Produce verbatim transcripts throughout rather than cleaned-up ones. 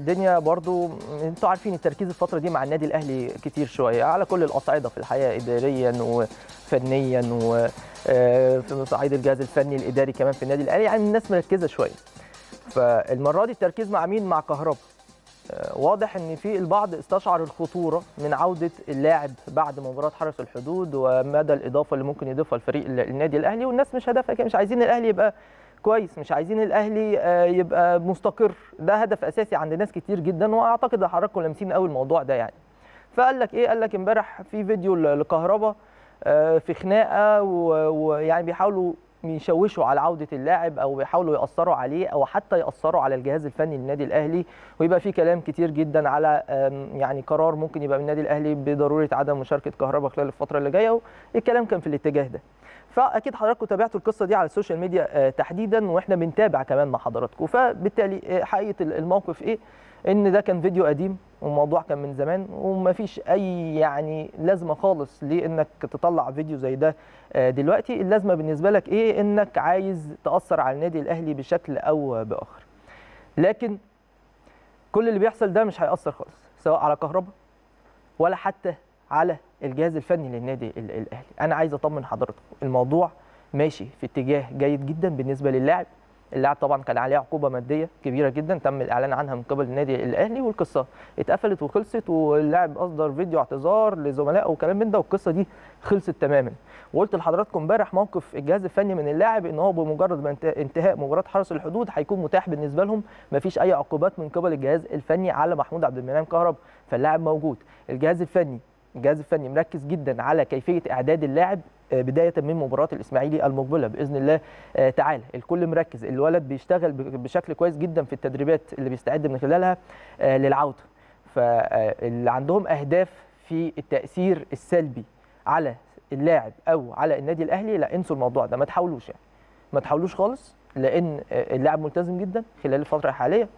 الدنيا برضو انتوا عارفين التركيز الفتره دي مع النادي الاهلي كتير شويه على كل الاصعده في الحقيقه، اداريا وفنيا وفي صعيد الجهاز الفني الاداري كمان في النادي الاهلي، يعني الناس مركزه شويه. فالمره دي التركيز مع مين؟ مع كهربا. واضح ان في البعض استشعر الخطوره من عوده اللاعب بعد مباراه حرس الحدود ومدى الاضافه اللي ممكن يضيفها الفريق النادي الاهلي، والناس مش هدفها كده، مش عايزين الاهلي يبقى كويس، مش عايزين الاهلي يبقى مستقر، ده هدف اساسي عند ناس كتير جدا، واعتقد حضراتكم لامسين قوي الموضوع ده يعني. فقال لك ايه؟ قال لك امبارح في فيديو لكهربا في خناقه ويعني بيحاولوا يشوشوا على عوده اللاعب او بيحاولوا ياثروا عليه او حتى ياثروا على الجهاز الفني للنادي الاهلي، ويبقى في كلام كتير جدا على يعني قرار ممكن يبقى من النادي الاهلي بضروره عدم مشاركه كهربا خلال الفتره اللي جايه، والكلام كان في الاتجاه ده. فاكيد حضراتكم تابعتوا القصه دي على السوشيال ميديا تحديدا، واحنا بنتابع كمان مع حضراتكم. فبالتالي حقيقه الموقف ايه؟ ان ده كان فيديو قديم والموضوع كان من زمان، ومفيش اي يعني لازمه خالص لانك تطلع فيديو زي ده دلوقتي. اللازمه بالنسبه لك ايه؟ انك عايز تاثر على النادي الاهلي بشكل او باخر. لكن كل اللي بيحصل ده مش هيأثر خالص سواء على كهربا ولا حتى على الجهاز الفني للنادي الاهلي. انا عايز اطمن حضراتكم، الموضوع ماشي في اتجاه جيد جدا بالنسبه للاعب. اللاعب طبعا كان عليه عقوبه ماديه كبيره جدا تم الاعلان عنها من قبل النادي الاهلي، والقصه اتقفلت وخلصت، واللاعب اصدر فيديو اعتذار لزملائه وكلام من ده، والقصه دي خلصت تماما. وقلت لحضراتكم امبارح موقف الجهاز الفني من اللاعب ان هو بمجرد ما انتهاء مباراه حرس الحدود هيكون متاح بالنسبه لهم، مفيش اي عقوبات من قبل الجهاز الفني على محمود عبد المنعم كهربا، فاللاعب موجود. الجهاز الفني الجهاز الفني مركز جدا على كيفيه اعداد اللاعب بدايه من مباراه الاسماعيلي المقبله باذن الله تعالى. الكل مركز، الولد بيشتغل بشكل كويس جدا في التدريبات اللي بيستعد من خلالها للعوده. فاللي عندهم اهداف في التاثير السلبي على اللاعب او على النادي الاهلي، لا انسوا الموضوع ده، ما تحاولوش يعني ما تحاولوش خالص، لان اللاعب ملتزم جدا خلال الفتره الحاليه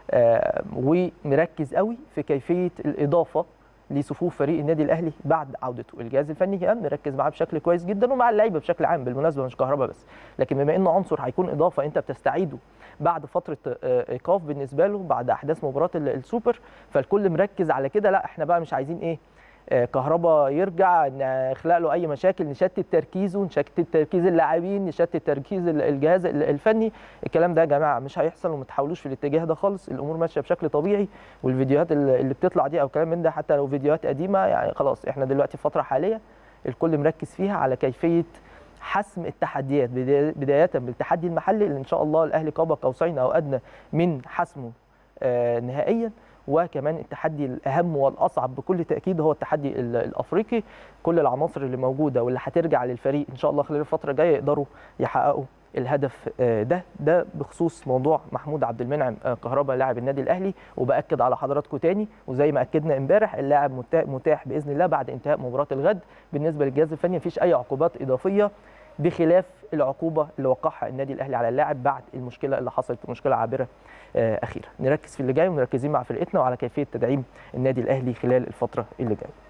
ومركز قوي في كيفيه الاضافه لصفوف فريق النادي الاهلي بعد عودته. الجهاز الفني كمان مركز معاه بشكل كويس جدا ومع اللعيبه بشكل عام بالمناسبه، مش كهربا بس، لكن بما انه عنصر هيكون اضافه انت بتستعيده بعد فتره ايقاف بالنسبه له بعد احداث مباراه السوبر، فالكل مركز على كده. لا احنا بقى مش عايزين ايه كهربا يرجع نخلق له اي مشاكل، نشتت تركيزه، نشتت تركيز اللاعبين، نشتت تركيز الجهاز الفني. الكلام ده يا جماعه مش هيحصل، وما تحاولوش في الاتجاه ده خالص. الامور ماشيه بشكل طبيعي، والفيديوهات اللي بتطلع دي او كلام من ده حتى لو فيديوهات قديمه يعني خلاص احنا دلوقتي في فتره حاليه الكل مركز فيها على كيفيه حسم التحديات، بدايه بالتحدي المحلي اللي ان شاء الله الاهلي قاب قوسين او ادنى من حسمه نهائيا، وكمان التحدي الاهم والاصعب بكل تاكيد هو التحدي الافريقي. كل العناصر اللي موجوده واللي هترجع للفريق ان شاء الله خلال الفتره الجايه يقدروا يحققوا الهدف ده. ده بخصوص موضوع محمود عبد المنعم كهربا لاعب النادي الاهلي. وباكد على حضراتكم تاني وزي ما اكدنا امبارح، اللاعب متاح باذن الله بعد انتهاء مباراه الغد. بالنسبه للجهاز الفني مفيش اي عقوبات اضافيه بخلاف العقوبه اللي وقعها النادي الاهلي على اللاعب بعد المشكله اللي حصلت، مشكله عابره اخيره. نركز في اللي جاي ومركزين مع فرقتنا وعلى كيفيه تدعيم النادي الاهلي خلال الفتره اللي جايه.